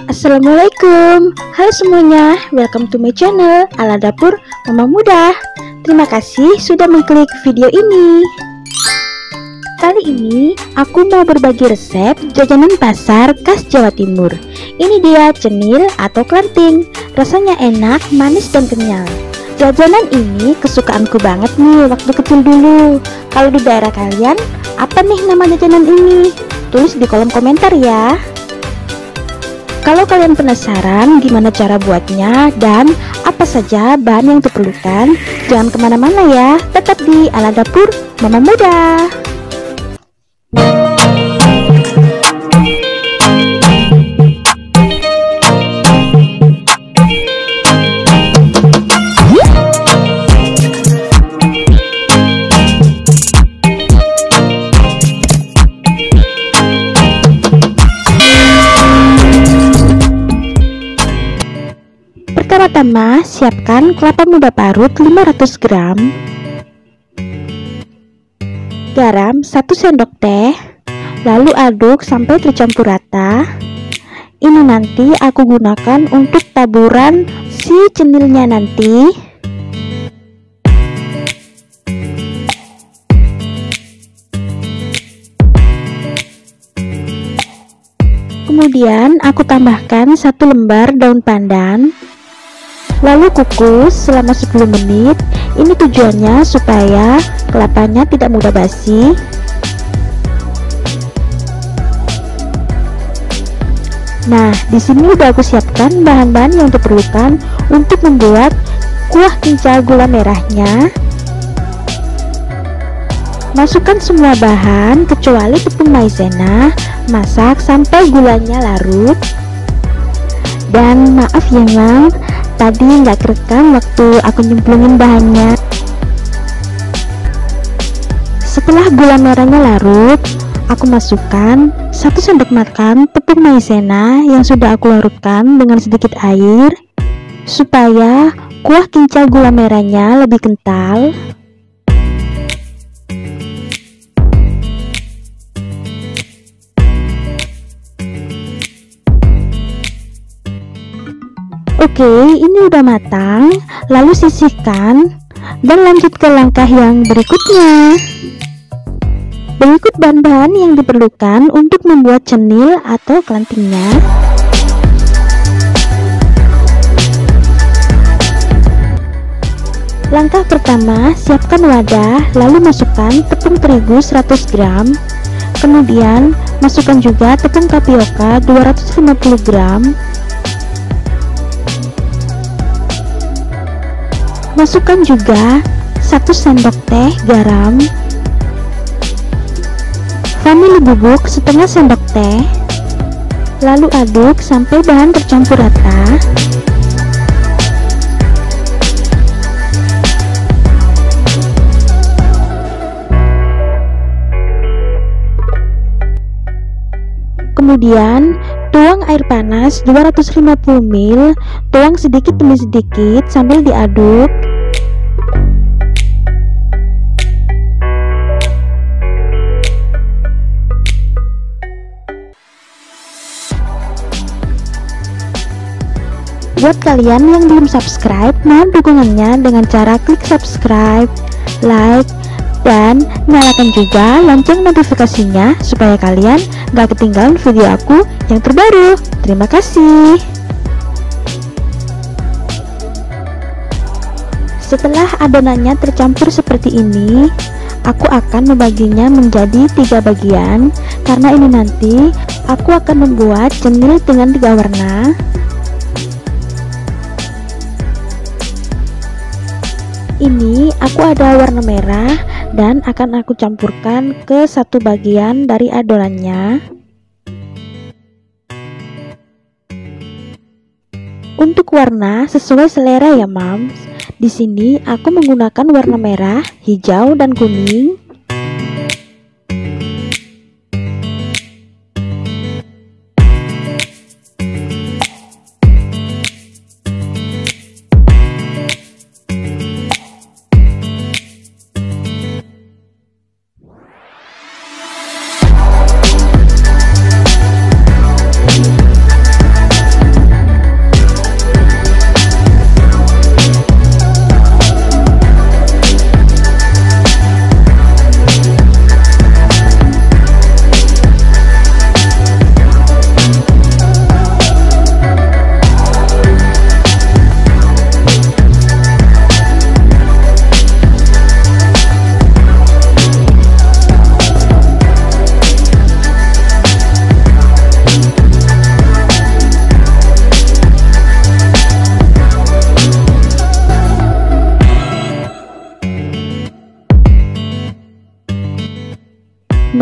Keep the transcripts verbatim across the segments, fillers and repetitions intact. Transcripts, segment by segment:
Assalamualaikum, halo semuanya, welcome to my channel Ala Dapur Mama Muda. Terima kasih sudah mengklik video ini. Kali ini aku mau berbagi resep jajanan pasar khas Jawa Timur. Ini dia cenil atau klanting. Rasanya enak, manis dan kenyal. Jajanan ini kesukaanku banget nih waktu kecil dulu. Kalau di daerah kalian, apa nih nama jajanan ini? Tulis di kolom komentar ya. Kalau kalian penasaran gimana cara buatnya dan apa saja bahan yang diperlukan, jangan kemana-mana ya, tetap di Ala Dapur Mama Muda. Pertama, siapkan kelapa muda parut lima ratus gram, garam satu sendok teh, lalu aduk sampai tercampur rata. Ini nanti aku gunakan untuk taburan si cenilnya nanti. Kemudian aku tambahkan satu lembar daun pandan. Lalu kukus selama sepuluh menit. Ini tujuannya supaya kelapanya tidak mudah basi. Nah, di sini udah aku siapkan bahan-bahan yang diperlukan untuk membuat kuah kinca gula merahnya. Masukkan semua bahan kecuali tepung maizena. Masak sampai gulanya larut. Dan maaf ya Mam, tadi nggak kerekam waktu aku nyemplungin bahannya. Setelah gula merahnya larut, aku masukkan satu sendok makan tepung maizena yang sudah aku larutkan dengan sedikit air supaya kuah kinca gula merahnya lebih kental. Oke, ini udah matang, lalu sisihkan dan lanjut ke langkah yang berikutnya. Berikut bahan-bahan yang diperlukan untuk membuat cenil atau klantingnya. Langkah pertama, siapkan wadah, lalu masukkan tepung terigu seratus gram. Kemudian masukkan juga tepung tapioka dua ratus lima puluh gram. Masukkan juga satu sendok teh garam, vanili bubuk setengah sendok teh, lalu aduk sampai bahan tercampur rata. Kemudian tuang air panas dua ratus lima puluh mililiter, tuang sedikit demi sedikit sambil diaduk. Buat kalian yang belum subscribe, mohon dukungannya dengan cara klik subscribe, like, dan nyalakan juga lonceng notifikasinya supaya kalian gak ketinggalan video aku yang terbaru. Terima kasih. Setelah adonannya tercampur seperti ini, aku akan membaginya menjadi tiga bagian karena ini nanti aku akan membuat cenil dengan tiga warna. Ini aku ada warna merah dan akan aku campurkan ke satu bagian dari adonannya. Untuk warna sesuai selera ya Mams. Di sini aku menggunakan warna merah, hijau, dan kuning.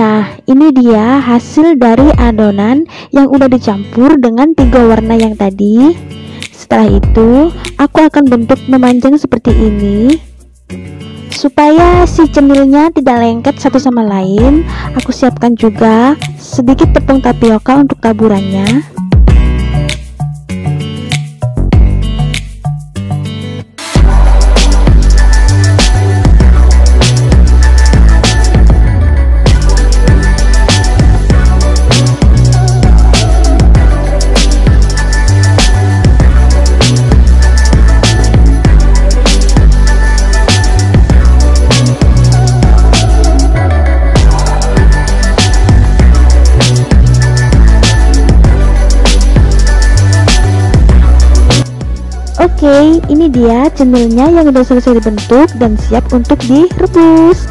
Nah, ini dia hasil dari adonan yang udah dicampur dengan tiga warna yang tadi. Setelah itu, aku akan bentuk memanjang seperti ini. Supaya si cenilnya tidak lengket satu sama lain, aku siapkan juga sedikit tepung tapioka untuk taburannya. Oke, ini dia cenilnya yang udah selesai dibentuk dan siap untuk direbus.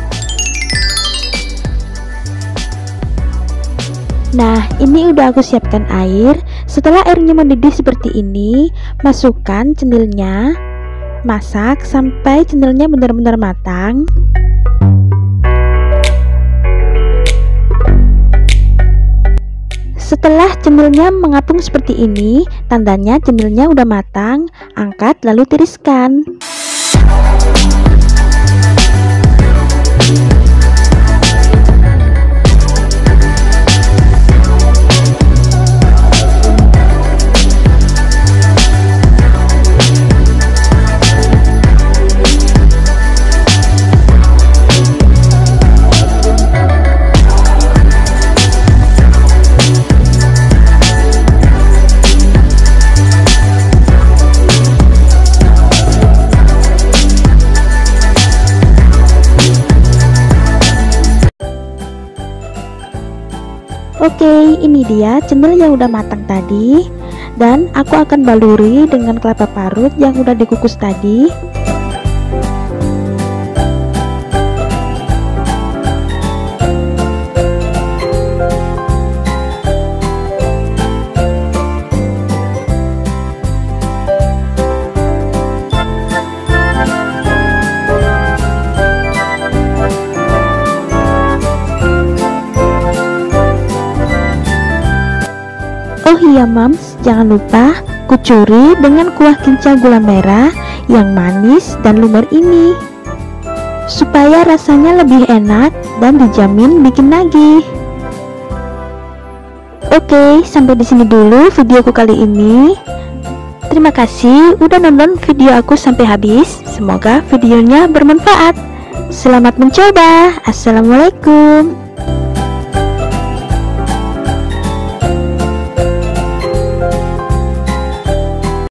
Nah, ini udah aku siapkan air. Setelah airnya mendidih seperti ini, masukkan cenilnya. Masak sampai cenilnya benar-benar matang. Setelah cenilnya mengapung seperti ini, tandanya cenilnya udah matang. Angkat lalu tiriskan. Oke, ini dia cenil yang udah matang tadi. Dan aku akan baluri dengan kelapa parut yang udah dikukus tadi. Oh iya mams, jangan lupa kucuri dengan kuah kinca gula merah yang manis dan lumer ini, supaya rasanya lebih enak dan dijamin bikin nagih. Oke, sampai di sini dulu videoku kali ini. Terima kasih udah nonton video aku sampai habis. Semoga videonya bermanfaat. Selamat mencoba. Assalamualaikum.